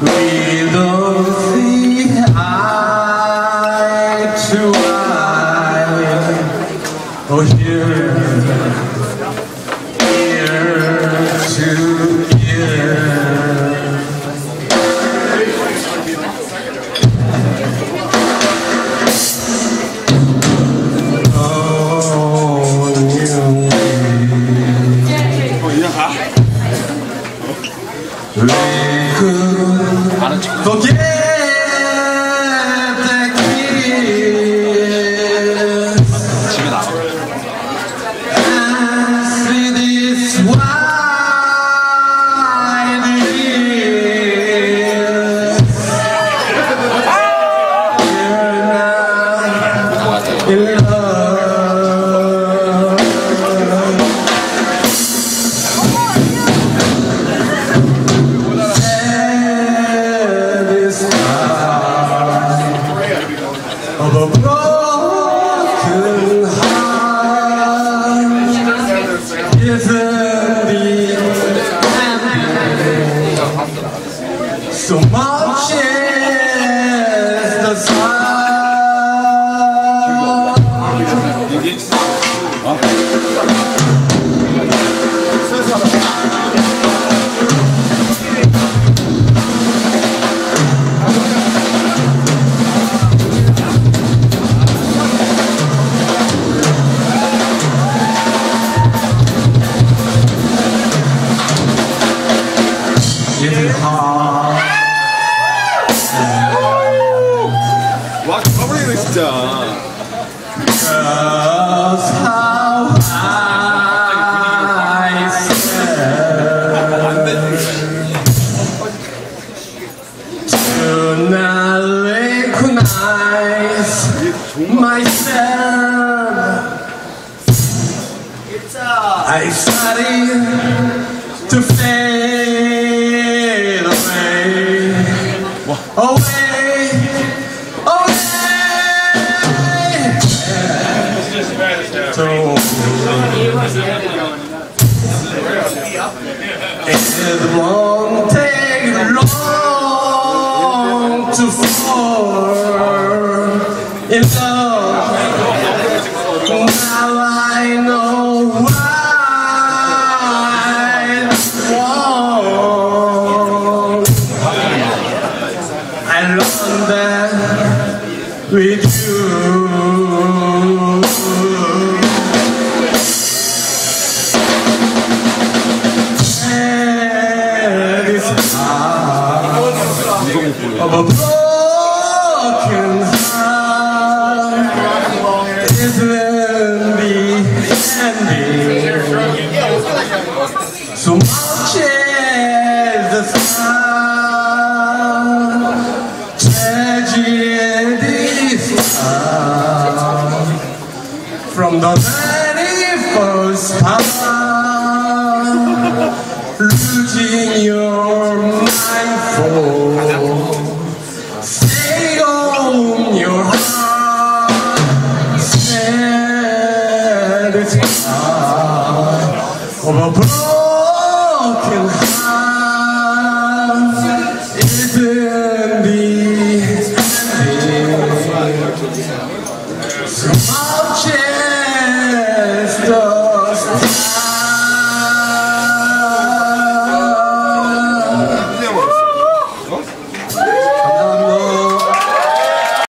We don't see eye to eye. Oh, here to ear. We could forget the kiss and see this wide years. You're not in love. Of a broken heart isn't the ending. So much is the sun. 와, 가버리네 진짜. That's how I said to not recognize myself. I started to fade away, away, away. So it won't take long to fall in love. Now I know right from wrong. I learned that with you. Of a broken heart isn't the ending. So much is the sun, tragedy start from the very first time, losing your mindful. Stay on your heart, satisfied of a broken heart isn't the ending. So much is the